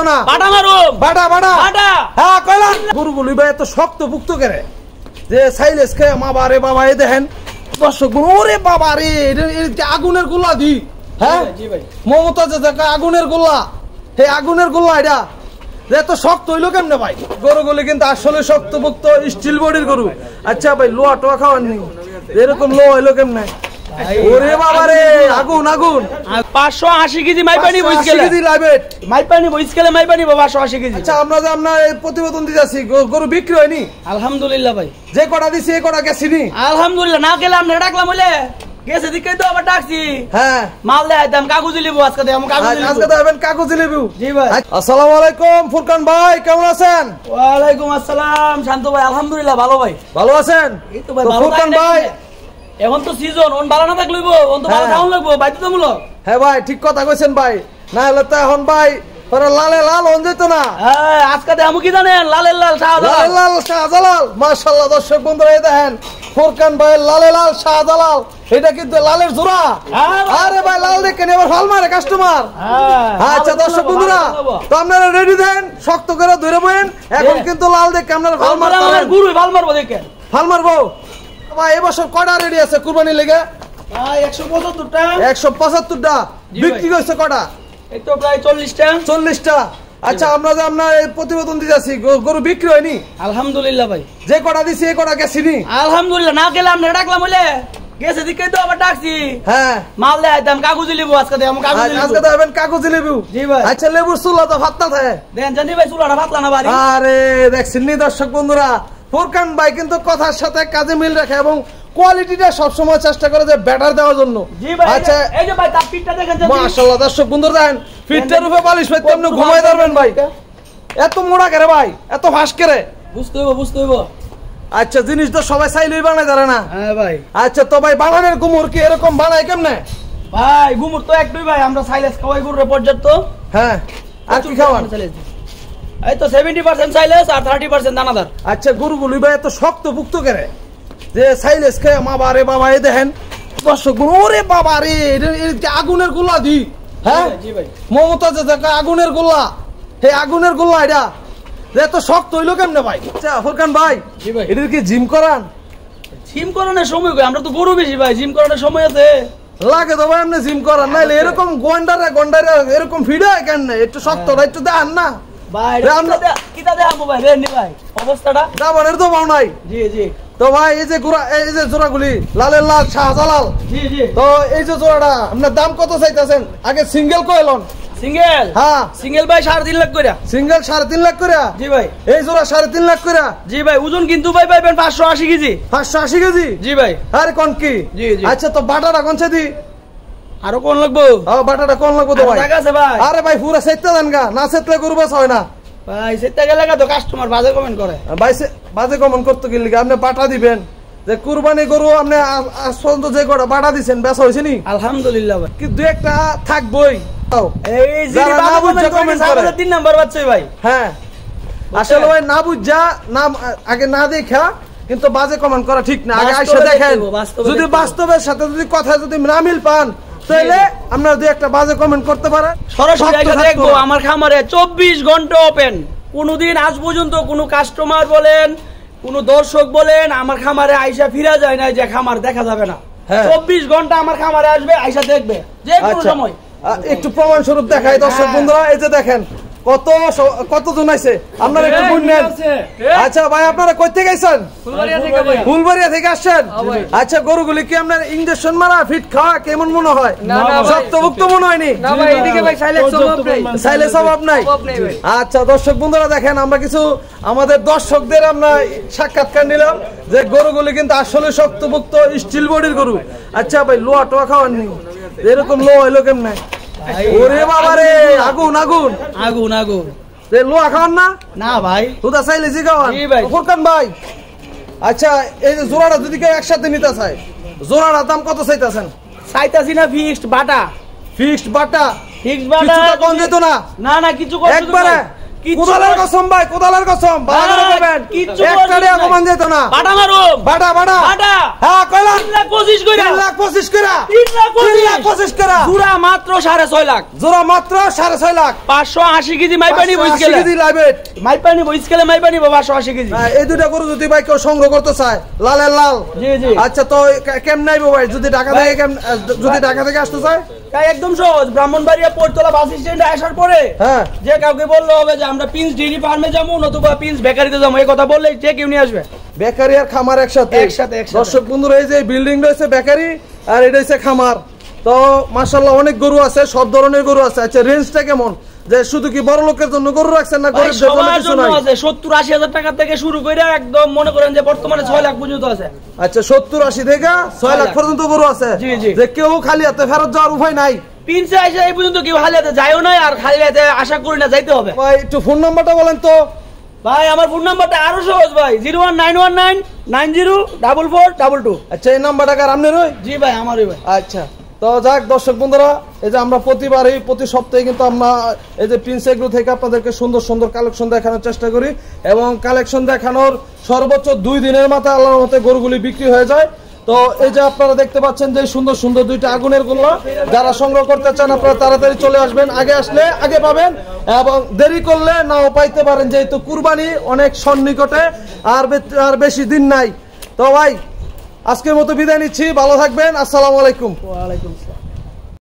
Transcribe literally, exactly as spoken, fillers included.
না বাটা মারো বাটা বাটা বাটা হ্যাঁ কইলাম গরুগুলি ভাই এত শক্ত ভুক্ত করে যে সাইলেস খেয়ে মা বারে বাবা এই দেখেন দর্শক ওরে বাবা রে আগুনের গোলা দি হ্যাঁ জি ভাই মমতা যে আগুনের গোলা হে আগুনের গোলা এটা এত শক্ত হইলো কেমনে ভাই গরুগুলি কিন্তু আসলে শক্তভুক্ত স্টিল বডির গরু আচ্ছা ভাই লোয়া টোয়া খাওয়াননি এরকম লো হইলো কেমনে ওরে বাবা রে আগুন আগুন পাঁচশো আশি কেজি মাইপানি বইস গেলে কেজি লাইবেট মাইপানি বইস গেলে মাইপানি পাঁচশো আশি কেজি আচ্ছা আমরা যে আপনার এই প্রতিবেদন দিতেছি গরু বিক্রি হয়নি আলহামদুলিল্লাহ ভাই যে কটা দিছি এই কটা গেছিনি আলহামদুলিল্লাহ না গেলে আমরা ডাকলাম বলে গেছে দিকে তো আবার ডাকছি হ্যাঁ মাল দেখাইতাম কাগজ লিবো আজকে দেব কাগজ লিবো আজকে দেবেন কাগজ লিবো জি ভাই আসসালামু আলাইকুম ফুরকান ভাই কেমন আছেন ওয়া আলাইকুম আসসালাম শান্ত ভাই আলহামদুলিল্লাহ ভালো ভাই ভালো আছেন এই তো ভাই ভালো ফুরকান ভাই এখন তো সিজন ওন ভালো না থাকলইবো ওন তো ভালো খাওন লাগবো বাধ্যতামূলক হ্যাঁ ভাই ঠিক কথা কইছেন ভাই না হলে তো এখন ভাই পরে লালে লাল হন যেত না হ্যাঁ আজকে দেখামু কি জানেন লালের লাল শাহজালাল লালে লাল শাহজালাল মাশাআল্লাহ দর্শক বন্ধুরা এই দেখেন ফুরকান ভাই লালে লাল শাহজালাল এটা কিন্তু লালের জোড়া আরে ভাই লাল দেখে এবার ফাল মারে কাস্টমার হ্যাঁ আচ্ছা দর্শক বন্ধুরা তো আপনারা রেডি দেন শক্ত করে ধরে বইন এখন কিন্তু লাল দেখে আপনারা ফাল মারবেন গুরু ফাল মারবো দেখেন ফাল মারবো ভাই এবছর কয়টা রেডি আছে কুরবানি লেগে ভাই একশো পঁচাত্তর টা একশো পঁচাত্তর টা বিক্রি হইছে কয়টা এই তো প্রায় চল্লিশ টা চল্লিশ টা আচ্ছা আমরা যে আপনার এই প্রতিবেদন দিতেছি গরু বিক্রি হয়নি আলহামদুলিল্লাহ ভাই যে কটা দিছি এই কটা গেছিনি আলহামদুলিল্লাহ না গেলে আমরা ডাকলাম বলে গেছে দিকে তো আবার ডাকছি হ্যাঁ মাল দেখাইতাম কাগজ লিবো আজকে দেব কাগজ লিবো আজকে দেবেন কাগজ লেবু জি ভাই আচ্ছা লেবুর চুলা তো ফাটনা থাকে দেন জানি ভাই চুলাটা ফাটলা না বাড়ি আরে দেখছেন নি দর্শক বন্ধুরা ফুরকান ভাই কিন্তু কথার সাথে কাজে মিল রাখে এবং কোয়ালিটিটা সব সময় চেষ্টা করে যে ব্যাটার দেওয়ার জন্য জি ভাই আচ্ছা এই যে ভাই তার পিঠটা দেখেন মাশাআল্লাহ দর্শক বন্ধুরা দেখেন ফিটটার উপরে বালিশ ভাই তেমনি ঘুমাই ধরবেন ভাই এত মোড়া করে ভাই এত ফাঁস করে বুঝতে হইব বুঝতে হইব আচ্ছা জিনিস তো সবাই চাইলেই বানায় ধরে না হ্যাঁ ভাই আচ্ছা তো ভাই বানানোর গুমুর কি এরকম বানায় কেমনে ভাই গুমুর তো একটাই ভাই আমরা সাইলেস খাওয়াই গরুরে পর্যাপ্ত হ্যাঁ আর কি খাওয়ান এই তো সেভেন্টি পার্সেন্ট সাইলেস আর থার্টি পার্সেন্ট দানাদার আচ্ছা গরুগুলি ভাই এত শক্ত ভুক্ত করে যে সাইলেস খেয়ে মা বারে বাবা এই দেখেন দর্শক ওরে বাবা রে আগুনের গোলা দি হ্যাঁ জি ভাই মমতা যে আগুনের গোলা হে আগুনের গোলা এটা এত শক্ত হইলো কেমনে ভাই আচ্ছা ফুরকান ভাই জি ভাই এটা কি জিম করান জিম করানোর সময় কই আমরা তো গরু বেশি ভাই জিম করানোর সময় আছে লাগে তো ভাই আপনি জিম করান নাইলে এরকম গন্ডারে গন্ডারে এরকম ফিডায় কেন একটু শক্ত একটু দেন না ভাই কিটা দেখাবো ভাই রেনি ভাই অবস্থাটা দাবানের তো পাও নাই জি জি তো ভাই এই যে গুড়া এই যে জোড়াগুলি লালের লাল শাহজালাল জি জি তো এই যে জোড়াটা আপনার দাম কত চাইতেছেন আগে সিঙ্গেল কইলন সিঙ্গেল হ্যাঁ সিঙ্গেল ভাই সাড়ে তিন লাখ করে সিঙ্গেল সাড়ে তিন লাখ করে জি ভাই এই জোড়া সাড়ে তিন লাখ করে জি ভাই ওজন কিন্তু ভাই পাইবেন পাঁচশো আশি কেজি পাঁচশো আশি কেজি জি ভাই আরে কোন কি জি জি আচ্ছা তো বাটাটা কোন দি আরো কোন লাগবো ও বাটাটা কোন লাগবো তো ভাই টাকা আছে ভাই আরে ভাই পুরো সেটটা দেন গা না সেটলে গরু বেচ হয় না ভাই সেটা গেলে তো কাস্টমার বাজে কমেন্ট করে ভাই বাজে কমন করতে গেলে আপনি বাটা দিবেন যে কুরবানি গরু আপনি আসল তো যে কটা বাটা দিবেন বেচা হইছে নি আলহামদুলিল্লাহ ভাই কি দুই একটা থাকবই এই যে কমেন্ট করে তিন নাম্বার বাচ্চা ভাই হ্যাঁ আসলে ভাই না বুঝা না আগে না দেখা কিন্তু বাজে কমেন্ট করা ঠিক না আগে আইসা দেখেন যদি বাস্তবের সাথে যদি কথা যদি না মিল পান তাহলে আপনারা দুই একটা বাজে কমেন্ট করতে পারেন সরাসরি আইসা দেখবো আমার খামারে চব্বিশ ঘন্টা ওপেন কোনদিন আজ পর্যন্ত কোনো কাস্টমার বলেন কোন দর্শক বলেন আমার খামারে আইসা ফিরা যায় না যে খামার দেখা যাবে না চব্বিশ ঘন্টা আমার খামারে আসবে আইসা দেখবে যে কোনো সময় একটু প্রমাণ স্বরূপ দেখাই দর্শক বন্ধুরা এই যে দেখেন কত কতজন আছে আপনারা একটু শুনবেন আচ্ছা ভাই আপনারা কই থেকে আইছেন ফুলবাড়িয়া থেকে আসছেন আচ্ছা গরুগুলি কি আপনার ইনজেকশন মারা ফিট খাওয়া কেমন মনে হয় শক্তভুক্ত মনে হয়নি না ভাই এদিকে ভাই সাইলেন্স অভাব নাই সাইলেন্স অভাব নাই আচ্ছা দর্শক বন্ধুরা দেখেন আমরা কিছু আমাদের দর্শকদের আমরা সাক্ষাৎকার নিলাম যে গরুগুলি কিন্তু আসলে শক্তভুক্ত স্টিল বডির গরু আচ্ছা ভাই লোয়া টোয়া খাওয়াননি এরকম লো হইলো কেমনে ওরে বাবা রে আগুন আগুন আগুন আগুন রে লোয়া খাওয়ান না না ভাই তুদা চাইলে জি খাওয়ান জি ভাই ফুরকান ভাই আচ্ছা এই যে জোড়াটা যদি কেউ একসাথে নিতে চায় জোড়াটার দাম কত চাইতেছেন চাইতাছি না ফিক্সড বাটা ফিক্সড বাটা ফিক্সড বাটা কিছু তো কম যেত না না না কিছু কম একবারে কোদালের কসম ভাই, কোদালের কসম ভালো করে করবেন, একটা টাকা কমান যেত না। বাটা মারো, বাটা বাটা বাটা, হ্যাঁ কইলাম তিন লাখ পঁচিশ কইরা, তিন লাখ পঁচিশ কইরা, তিন লাখ তিন লাখ পঁচিশ কইরা, জোড়া মাত্র সাড়ে ছয় লাখ, জোড়া মাত্র সাড়ে ছয় লাখ, পাঁচশো আশি কেজি মাইপানি বইস পাঁচশো আশি গেলে, কেজি লাইভেট মাইপানি বইস গেলে মাইপানি পাঁচশো আশি কেজি। হ্যাঁ, এই দুইটা গরু যদি ভাই কেউ সংগ্রহ করতে চায়, লালের লাল, জি জি, আচ্ছা তো কে- কেমনে আইবো ভাই যদি ঢাকা থেকে কেমন- যদি ঢাকা থেকে আসতে চায়? তাই একদম সহজ, ব্রাহ্মণবাড়িয়া পোর্টতলা বাস স্ট্যান্ডে আসার পরে হ্যাঁ যে কাউকে বললে হবে যে আমরা পিন্স ডেইরি ফার্মে যাবো নতুবা পিন্স বেকারিতে যাবো, এই কথা বললে যে কেউ নিয়ে আসবে। বেকারি আর খামার একসাথে একসাথে, একসাথে। দর্শক বন্ধুরা, এই যে বিল্ডিং রয়েছে বেকারি আর এটা হচ্ছে খামার। তো মাশাআল্লাহ অনেক গরু আছে, সব ধরনের গরু আছে। আচ্ছা রেঞ্জটা কেমন, যে শুধু কি বড় লোকের জন্য গরু রাখছেন না ভাই, গরিবদের জন্য সবার কিছু জন্য নাই? আছে, সত্তর আশি হাজার টাকা থেকে শুরু করে একদম মনে করেন যে বর্তমানে ছয় লাখ পর্যন্ত আছে। আচ্ছা সত্তর আশি থেকে ছয় লাখ লাখ। পর্যন্ত গরু আছে, জি, জি। যে কেউ খালি হাতে ফেরত যাওয়ার উপায় নাই। পিন্সে আসে এই পর্যন্ত কেউ খালি হাতে যায়ও নাই, আর খালি হাতে আশা করি না যাইতে হবে। ভাই একটু ফোন নাম্বারটা বলেন তো। ভাই আমার ফোন নাম্বারটা আরো সহজ ভাই, zero one nine one nine nine zero double four double two. আচ্ছা এই নাম্বারটা কার আপনার ওই? জি ভাই আমারই ভাই। আচ্ছা তো যাক দর্শক বন্ধুরা, এই যে আমরা প্রতিবারই প্রতি সপ্তাহে কিন্তু আমরা এই যে প্রিন্স এগ্রো থেকে আপনাদেরকে সুন্দর সুন্দর কালেকশন দেখানোর চেষ্টা করি, এবং কালেকশন দেখানোর সর্বোচ্চ দুই দিনের মাথায় আল্লাহর মতে গরুগুলি বিক্রি হয়ে যায়। তো এই যে আপনারা দেখতে পাচ্ছেন যে সুন্দর সুন্দর দুইটা আগুনের গোল্লা, যারা সংগ্রহ করতে চান আপনারা তাড়াতাড়ি চলে আসবেন, আগে আসলে আগে পাবেন এবং দেরি করলে নাও পাইতে পারেন, যেহেতু কুরবানি অনেক সন্নিকটে আর বে- আর বেশি দিন নাই। তো ভাই আজকের মতো বিদায় নিচ্ছি, ভালো থাকবেন, আসসালামু আলাইকুম। ওয়ালাইকুম